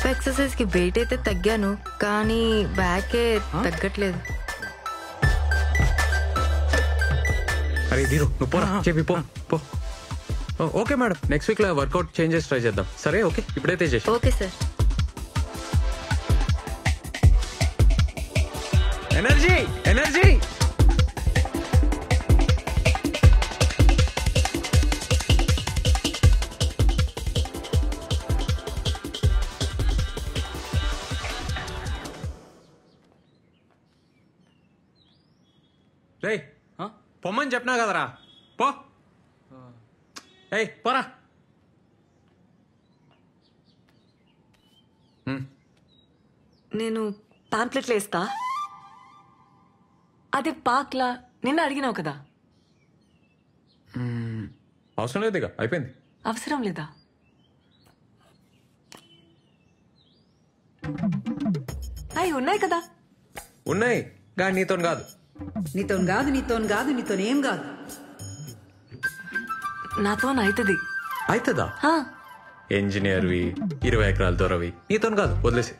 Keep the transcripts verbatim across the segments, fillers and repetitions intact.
Exercise కి wait అయితే తగ్గాను, కానీ బ్యాకే తగ్గట్లేదు. అరే దీరు నువ్వు పోరా, చెప్పి పో పో. ఓకే మేడం, నెక్స్ట్ వీక్ లో వర్కౌట్ చేంజెస్ ట్రై చేద్దాం. సరే ఓకే, ఇప్పుడైతే చేసి. Okay sir. ఎనర్జీ ఎనర్జీ రే పొమ్మని చెప్పినా కదరా, పో. ఏయ్ పోరా. నేను పాంప్లెట్లు వేస్తా. అది పాక్లా నిన్న అడిగినావు కదా. అవసరం లేదు, ఇక అయిపోయింది. అవసరం లేదా? అవి ఉన్నాయి కదా. ఉన్నాయి కానీ నీతో కాదు. నీతో కాదు నీతో కాదు నీతోనేం కాదు. నాతో అవుతుంది. అవుతుందా? ఇంజనీర్వి, ఇరవై ఎకరాల దొరవి, నీతో కాదు, వదిలేసి.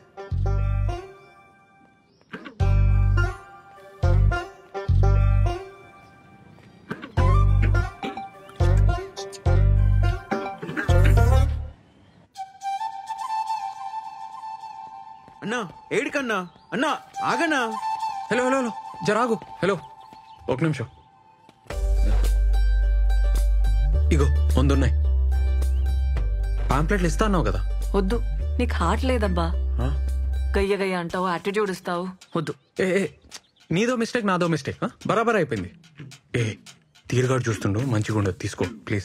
అన్నా ఏడికన్నా అన్నా ఆగన్నా. హలో హలో హలో జరాగు. హలో ఒక నిమిషం. ఇగో ముందున్నాయి పాంప్లెట్లు. ఇస్తా అన్నావు కదా. వద్దు, నీకు హార్ట్ లేదబ్బా. గయ్య గయ్య అంటావు, యాటిట్యూడ్ ఇస్తావు. వద్దు. ఏ నీదో మిస్టేక్, నాదో మిస్టేక్. బరాబర్ అయిపోయింది. ఏ తీరుగాడు చూస్తుండు, మంచిగా ఉండదు, తీసుకో ప్లీజ్.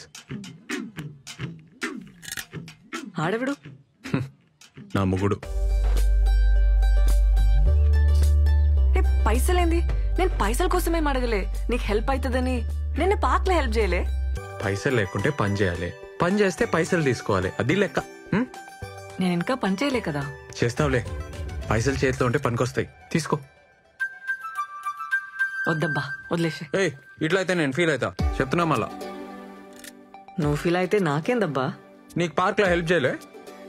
ఆడవిడు నా ముగుడు. పైసలేంది? నేను పైసల కోసమేం అడగలే, నీకు హెల్ప్ అవుతుందని. నేను పార్క్ లో హెల్ప్ చేయలే. పైసలు లేకుంటే పని చేయాలి, పని చేస్తే పైసలు తీసుకోవాలి, అది లెక్క. నేను ఇంకా పని చేయలే కదా. చేస్తావులే, పైసలు చేతిలో ఉంటే పనికొస్తాయి, తీసుకో. వద్దబ్బా, వదిలేసి. ఏయ్ ఇట్లా అయితే నేను ఫీల్ అవుతా, చెప్తున్నా మళ్ళా. నువ్వు ఫీల్ అయితే నాకేందబ్బా. నీకు పార్క్ లో హెల్ప్ చేయలే?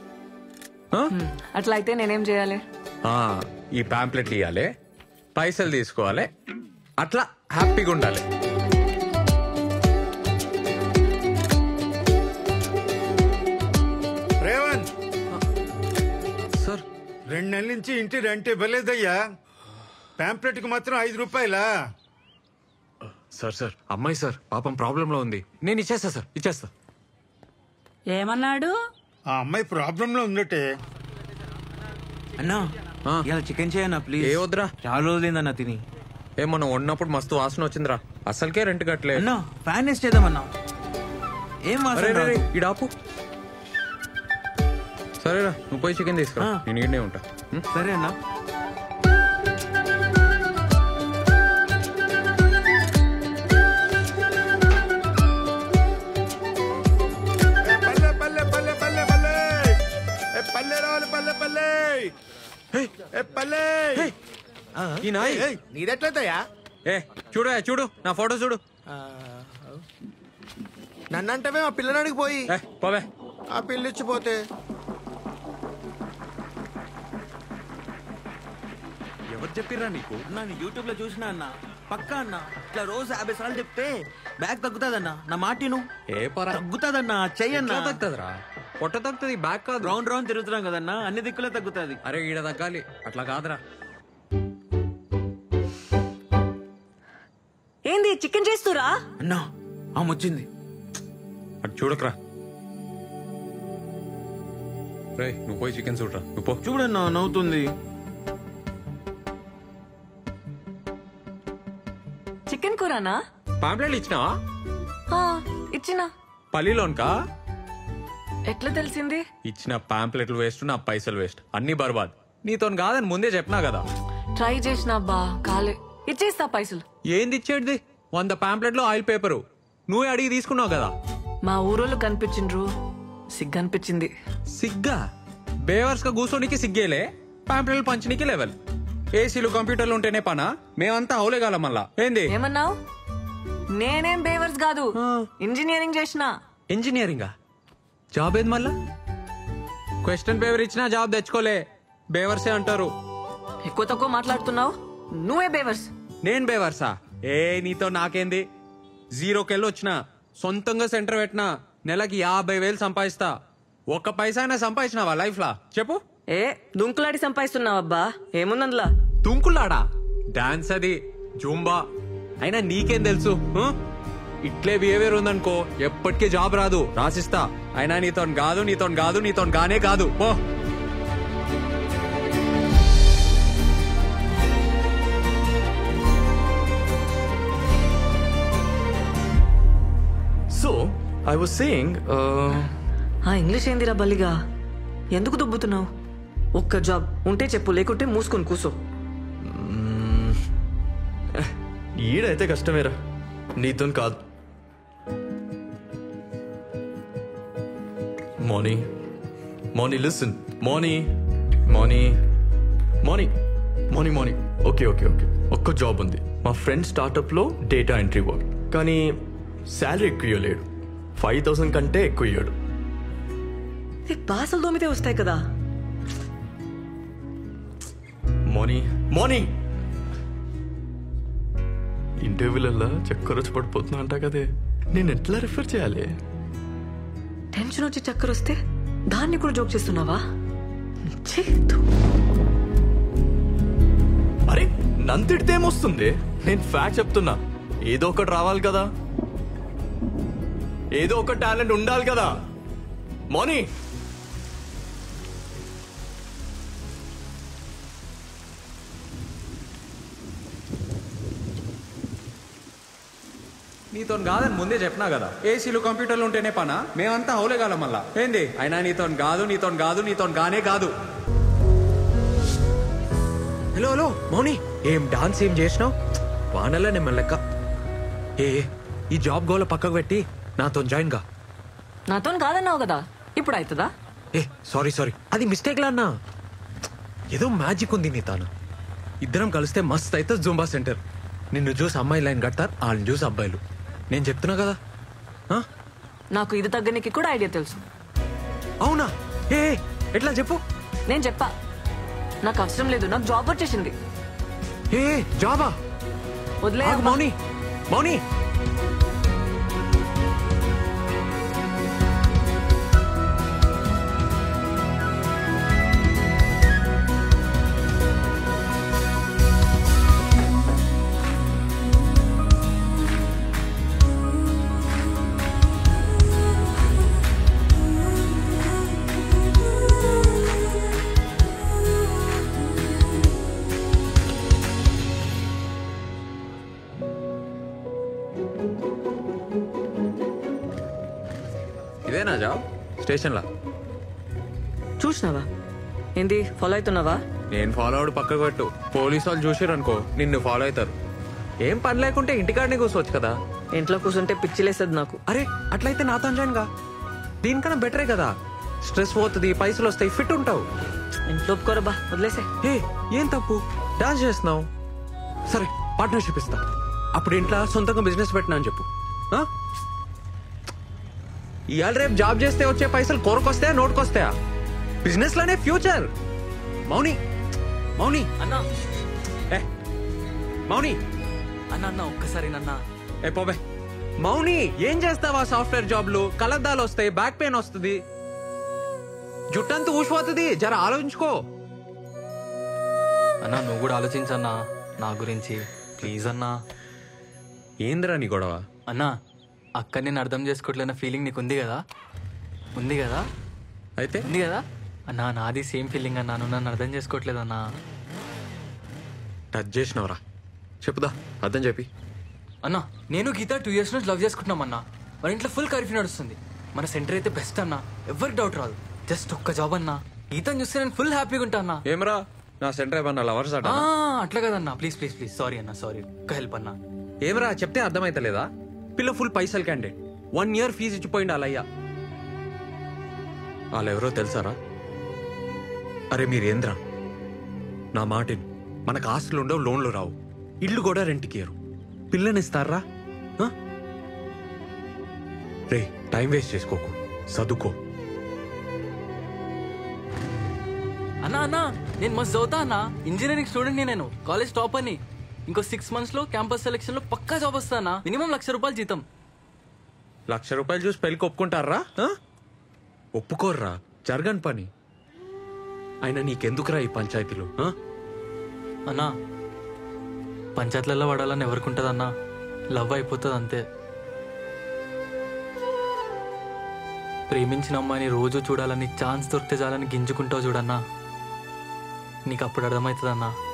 అట్లా అయితే నేనేం చేయాలి? ఈ పాంప్లెట్లు ఇవ్వాలి, పైసలు తీసుకోవాలి, అట్లా హ్యాపీగా ఉండాలి. రేవంత్ సార్, రెండు నెలల నుంచి ఇంటి రెంట్ ఇవ్వలేదయ్యా. పాంప్లెట్ కు మాత్రం ఐదు రూపాయలా? సార్ సార్ అమ్మాయి సార్ పాపం ప్రాబ్లం లో ఉంది, నేను ఇచ్చేస్తా సార్, ఇచ్చేస్తా. ఏమన్నాడు? ఆ అమ్మాయి ప్రాబ్లం లో ఉందటే. అన్నా ఇలా చికెన్ చేయన్నా ప్లీజ్. ఏ వద్దురా, చాలా రోజులైందన్నా తిని. ఏమన్నా వండినప్పుడు మస్తు వాసన వచ్చిందిరా, అసలుకే రెంట్ కట్టలే. అన్నా ఫ్యాన్ వేస్ట్ చేద్దామన్నా. ఏం వాసన? ఇడాపు. సరేరా, నువ్వు పోయి చికెన్ తీసుకురా, నేను ఈడనే ఉంటా. సరే అన్నా. పల్లె పల్లె పల్లె పల్లె పల్లె పల్లె రావాలి, పల్లె పల్లె పల్లె. ఈ నాయ్ నీదెట్లయితయా? ఏ చూడు చూడు నా ఫోటో చూడు. నన్నంటే ఆ పిల్లనాడికి పోయి పోవే. ఆ పిల్లిచ్చిపోతే ఎవరు చెప్పిర్రా నీకు? నేను యూట్యూబ్ లో చూసినా అన్న, పక్కా అన్న. ఇట్లా రోజు యాభై సార్లు చెప్తే బ్యాగ్ తగ్గుతాదన్నా, నా మాటిను. ఏ పరా తగ్గుతాదన్నా, చెయ్యన్నా. తగ్గుతుందిరా, పొట్ట తగ్గుతుంది, బ్యాగ్ కాదు. రౌండ్ రౌండ్ తిరుగుతున్నాం కదన్నా, అన్ని దిక్కులే తగ్గుతుంది. అరే ఈడ తగ్గాలి, అట్లా కాదురా. ఏంది చికెన్ చేస్తురా? అన్నా ఆమె వచ్చింది. అటు చూడకరా. రే నువ్వు పోయి చికెన్ చూడరా, నువ్వు పో. చూడన్నా నవ్వుతుంది. చికెన్ కూరనా? పాంప్లెట్లు ఇచ్చినావా? ఇచ్చినా. పల్లిలోన్కా? ఎట్లా తెలిసింది? ఇచ్చిన పాంప్లెట్లు వేస్ట్, నా పైసలు వేస్ట్, అన్ని బర్బాద్. నీతో కాదని ముందే చెప్పినా కదా. ట్రై చేసిన అబ్బా, కాలే. ఇచ్చేస్తా పైసలు. ఏంది ఇచ్చేది? వంద పాంప్లెట్లు ఆయిల్ పేపరు నువ్వే అడిగి తీసుకున్నావు కదా. మా ఊరోళ్ళు కనిపించిండ్రు, సిగ్గనిపించింది. సిగ్గా? బేవర్స్ గా కూర్చోనికి సిగ్గేలే, పాంప్లెట్లు పంచనీకి లెవెల్. ఏసీలు కంప్యూటర్లు ఉంటేనే పనా? మేమంతా అవులేగాల మళ్ళా. ఏంది ఏమన్నావు? నేనేం బేవర్స్ కాదు, ఇంజనీరింగ్ చేసిన. ఇంజనీరింగా? జాబ్ ఏది మళ్ళా? క్వశ్చన్ పేపర్ ఇచ్చినా జాబ్ తెచ్చుకోలే, బేవర్సే అంటారు. ఎక్కువ తక్కువ మాట్లాడుతున్నావు, నువ్వే బేవర్స్. నేను బేవర్సా? ఏ నీతో నాకేంది? జీరోకెళ్ళి వచ్చిన, సొంతంగా సెంటర్ పెట్టినా, నెలకి యాభై వేలు సంపాదిస్తా. ఒక్క పైసా అయినా సంపాదించినావా లైఫ్ లా చెప్పు? ఏ దుంకులాడి సంపాదిస్తున్నావు అబ్బా, ఏముందందులా? తుంకులాడా? డాన్స్ అది, జూంబా. అయినా నీకేం తెలుసు? ఇట్లే బిహేవియర్ ఉందనుకో ఎప్పటికీ జాబ్ రాదు, రాసిస్తా. అయినా నీతో కాదు, నీతో కాదు, నీతో గానే కాదు పో. సో ఐ వాజ్ సేయింగ్, ఆ ఇంగ్లీష్ ఏందిరా బల్లిగా, ఎందుకు దుబ్బుతున్నావు? ఒక్క జాబ్ ఉంటే చెప్పు, లేకుంటే మూసుకొని కూసో. ఈడైతే కష్టమేరా, నీతో కాదు. Moni Moni listen, Moni Moni Moni Moni Moni okay okay okay ఒక్క జాబ్ ఉంది మా ఫ్రెండ్ స్టార్టప్లో, డేటా ఎంట్రీ వర్క్. కానీ శాలరీ ఎక్కువ ఇవ్వలేడు, ఫైవ్ థౌసండ్ కంటే ఎక్కువ ఇవ్వడు. బాసలు దోమితే వస్తాయి కదా. మోనీ మోనీ ఇంటర్వ్యూలల్లా చక్కర వచ్చి పడిపోతున్నా అంటా కదే, నేను ఎట్లా రిఫర్ చేయాలి? టెన్షన్ వచ్చి చక్కర వస్తే దాన్ని కూడా జోక్ చేస్తున్నావా? అరే నంతిడితే ఏమొస్తుంది? నేను ఫ్యాక్ట్ చెప్తున్నా, ఏదో ఒకటి రావాలి కదా, ఏదో ఒక టాలెంట్ ఉండాలి కదా. మోనీ నీతో కాదని ముందే చెప్పినా కదా, ఏసీలు కంప్యూటర్లు ఉంటేనే పనా, మేమంతా హౌలేగాలం మళ్ళా ఏంది? అయినా నీతో కాదు, నీతో కాదు, నీతో గానే కాదు. హలో హలో మౌని, ఏం డాన్స్ ఏం చేసినావు? వానల్లా నేను లెక్క. ఏ ఈ జాబ్ గోల పక్కకు పెట్టి నాతో జాయిన్ గా. నాతో కాదన్నావు కదా, ఇప్పుడు అవుతుందా? ఏ సారీ సారీ, అది మిస్టేక్ లా అన్నా. ఏదో మ్యాజిక్ ఉంది నీ తాను. ఇద్దరం కలిస్తే మస్త్ అయితే జూంబా సెంటర్. నిన్ను చూసి అమ్మాయి లైన్ కడతారు, వాళ్ళని చూసి అబ్బాయిలు. నేను చెప్తున్నా కదా. నాకు ఇది తగ్గనికి కూడా ఐడియా తెలుసు. అవునా? ఏ ఎట్లా చెప్పు. నేను చెప్పా, నాకు అవసరం లేదు, నాకు జాబ్ వచ్చేసింది. ఏ జాబా? వదిలే మౌని మౌని ఇదేనా జాబ్? స్టేషన్లా చూసినావా? ఏంది ఫాలో అవుతున్నావా? నేను ఫాలో అవడు పక్కకు పెట్టు. పోలీసు వాళ్ళు చూసారు అనుకో నిన్ను ఫాలో అవుతారు. ఏం పని లేకుంటే ఇంటికాడనే కూర్చోవచ్చు కదా. ఇంట్లో కూర్చుంటే పిచ్చిలేస్తుంది నాకు. అరే అట్లయితే నాతో జాయిన్ గా, దీనికన్నా బెటరే కదా. స్ట్రెస్ పోతుంది, పైసలు వస్తాయి, ఫిట్ ఉంటావు. ఇంట్లో ఒప్పుకోరబ్బా, వదిలేసే. ఏ ఏం తప్పు, డాన్స్ చేస్తున్నావు. సరే పార్ట్నర్షిప్ ఇస్తా. అప్పుడు ఇంట్లో సొంతంగా బిజినెస్ పెట్టినా అని చెప్పు. ఇవాళ రేపు జాబ్ చేస్తే వచ్చే పైసలు కోరకొస్తాయా, నోటుకొస్తాయా? బిజినెస్ లోనే ఫ్యూచర్. మౌని మౌని అన్నా, ఏ మౌని అన్న అన్న ఒక్కసారి నన్న. ఏ పోబే. మౌని ఏం చేస్తావా? సాఫ్ట్వేర్ జాబ్లు కలద్దాలు వస్తాయి, బ్యాక్ పెయిన్ వస్తుంది, జుట్టంతా ఊసిపోతుంది. జర ఆలోచించుకో. అన్నా నువ్వు కూడా ఆలోచించన్నా నా గురించి, ప్లీజ్ అన్నా. ఏందిరా నీ గొడవ? అన్నా అక్క నేను అర్థం చేసుకోవట్లేన ఫీలింగ్ నీకు ఉంది కదా, ఉంది కదా, అయితే ఉంది కదా అన్నా. నాది సేమ్ ఫీలింగ్ అన్నా, నువ్వు నన్ను అర్థం చేసుకోవట్లేదన్నా. టచ్ చేసినవరా? చెప్పుదా, అర్థం చెప్పి. అన్నా నేను గీత టూ ఇయర్స్ నుంచి లవ్ చేసుకుంటున్నాం అన్నా. మన ఇంట్లో ఫుల్ కర్ఫ్యూ నడుస్తుంది. మన సెంటర్ అయితే బెస్ట్ అన్నా, ఎవరికి డౌట్ రాదు. జస్ట్ ఒక్క జాబ్ అన్నా, గీతను చూస్తే నేను ఫుల్ హ్యాపీగా ఉంటా అన్నా. ఏమరా నా సెంటర్ ఏమన్నా లవర్స్ అట? అట్లా కదన్నా, ప్లీజ్ ప్లీజ్ ప్లీజ్, సారీ అన్నా, సారీ, ఒక్క హెల్ప్ అన్నా. ఏమరా చెప్తే అర్థమైతలేదా? పిల్ల ఫుల్ పైసలు క్యాండిడేట్, వన్ ఇయర్ ఫీజు ఇచ్చిపోయింది వాళ్ళయ్యా. వాళ్ళెవరో తెలుసారా? అరే మీరేంద్రా, నా మాటిని. మనకు ఆస్తులు ఉండవు, లోన్లు రావు, ఇల్లు కూడా రెంట్కి ఇయ్యరు. పిల్లనిస్తారా? రే టైం వేస్ట్ చేసుకోకు, చదువుకో. అన్నా అన్నా నేను మస్తు చదువుతా అన్నా, ఇంజనీరింగ్ స్టూడెంట్ నేను, కాలేజ్ టాప్ అని. ఇంకో సిక్స్ మంత్స్ లో క్యాంపస్ సెలెక్షన్ లో పక్కా జాబ్ వస్తానా, మినిమం లక్ష రూపాయలు జీతం. లక్ష రూపాయలు చూసి పెళ్ళికి ఒప్పుకుంటారా? ఆ? ఒప్పుకోర్రా, జరగని పని. అయినా నీకెందుకురా ఈ పంచాయతీలు? ఆ? అన్నా పంచాయతీలలో పడాలని ఎవరికి ఉంటుంది అన్నా, లవ్ అయిపోతుంది అంతే. ప్రేమించిన అమ్మాయిని రోజు చూడాలని ఛాన్స్ దొరికితే చాలని గింజుకుంటావు చూడన్నా, నీకు అప్పుడు అర్థమవుతుంది అన్నా.